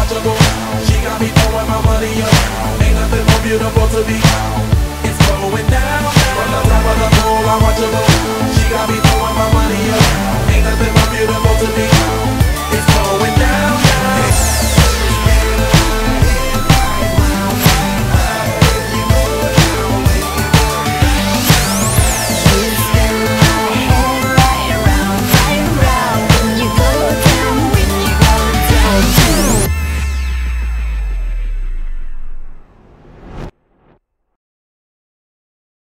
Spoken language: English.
watch her move. She got me throwing my money up. Ain't nothing more beautiful to me. It's going down. From the top of the pool, I watch her move. She got me throwing my money up. Ain't nothing more beautiful to me.